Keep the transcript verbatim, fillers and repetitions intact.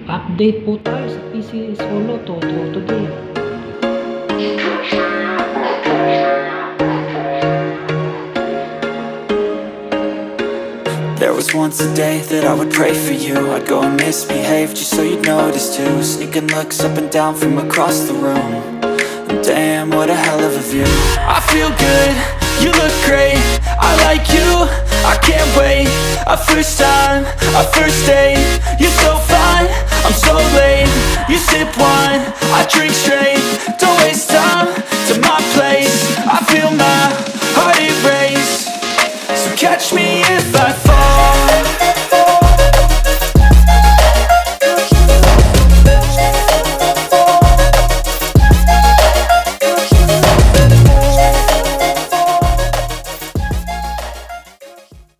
Update po tayo sa P C Solo Toto today. There was once a day that I would pray for you. I'd go and misbehave just so you'd notice too. Sneaking looks up and down from across the room. And damn, what a hell of a view. I feel good, you look great, I like you, I can't wait. A first time, a first date. You're so fine, I'm so late. You sip wine, I drink straight. Don't waste time to my place. I feel my heart erase. So catch me if I fall.